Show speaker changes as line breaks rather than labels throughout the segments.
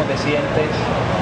te sientes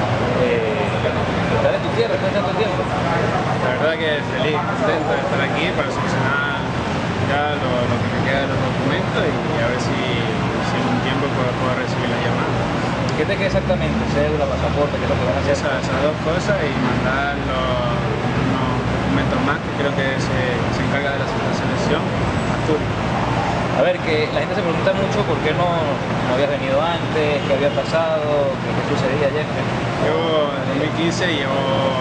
estar en tu tierra después de tanto tiempo?
La verdad que feliz, contento de estar aquí para solucionar ya lo que me queda de los documentos y a ver si en un tiempo puedo recibir la llamada.
¿Qué te queda exactamente? ¿Cédula, pasaporte? ¿Qué es lo que vas a hacer?
Esas dos cosas y mandar unos documentos más que creo que se encarga de la selección, Asturias.
A ver, que la gente se pregunta mucho por qué no habías venido antes, qué había pasado, qué sucedía ayer.
Yo en 2015 llevo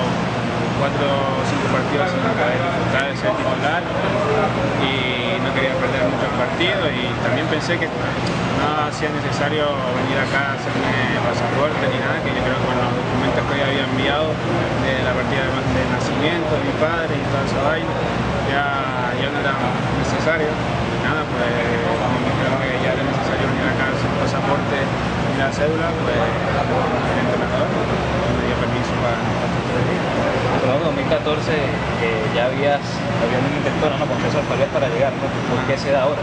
4 o 5 partidos sin poder disfrutar de ser titular y no quería perder muchos partidos y también pensé que no hacía necesario venir acá a hacerme pasaporte ni nada, que yo creo que con los documentos que yo había enviado de la partida de nacimiento de mi padre y toda esa vaina ya no era necesario. Nada, pues como me dijeron que ya era necesario venir acá sin pasaporte ni la cédula, pues el entrenador me dio permiso para estos 3 días.
Pero en 2014 ya había un intentona, ¿no? Con César Palias para llegar, ¿no? ¿Por qué se da ahora?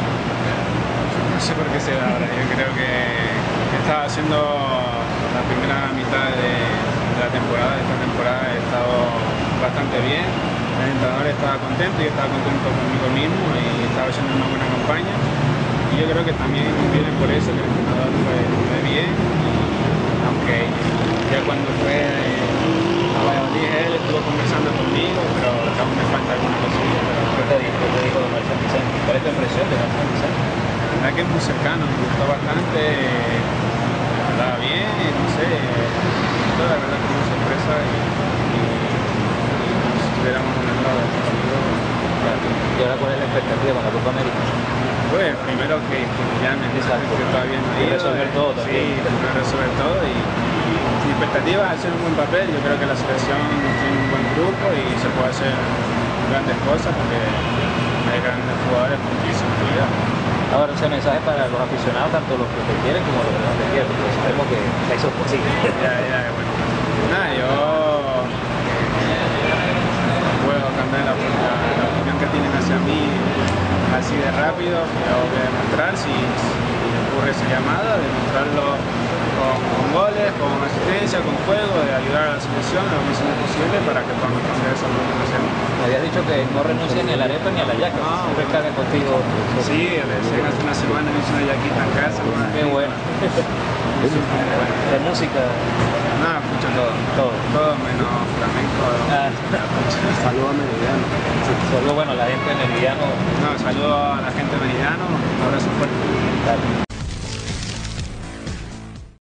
No sé por qué se da ahora, yo creo que estaba haciendo la primera mitad de la temporada, esta temporada he estado bastante bien. El entrenador estaba contento, yo estaba contento conmigo mismo y estaba haciendo una buena campaña y yo creo que también viene por eso que el entrenador fue bien y aunque ya cuando fue a Valladolid él estuvo conversando conmigo pero aún me falta alguna cosilla.
¿Qué te dijo de Marcel Vicente? ¿Cuál es tu impresión de Marcel Vicente?
La verdad que es muy cercano, me gustó bastante, hablaba bien, no sé, la verdad que una sorpresa y estuviéramos en el lado del partido.
¿Y ahora cuál es la expectativa con la Copa América?
Pues primero que me llamen, que todavía no he ido.
Resolver todo también.
Sí, primero resolver todo y mi expectativa es hacer un buen papel. Yo creo que la selección tiene un buen grupo y se puede hacer grandes cosas porque hay grandes jugadores con muchísima calidad.
Ahora, ese mensaje para los aficionados, tanto los que te quieren como los que no te quieren, porque sabemos que la hizo posible.
Bueno. Nada, yo puedo cambiar la opinión que tienen hacia mí así de rápido, pero voy a demostrar si ocurre esa llamada, demostrarlo con goles, con asistencia, con juego, de ayudar a la selección lo máximo posible para que podamos conseguir esa participación.
Me habías dicho que no renuncias ni a la arepa ni a la yaca, siempre cargan contigo.
Sí, recién hace una semana me hice una yaquita en casa.
Qué bueno. De música.
Nada, escucho todo. Todo menos flamenco.
Saludos a Meridiano.
Solo bueno, la gente de Meridiano.
No, saludo a la gente de Meridiano, un abrazo fuerte.
Dale.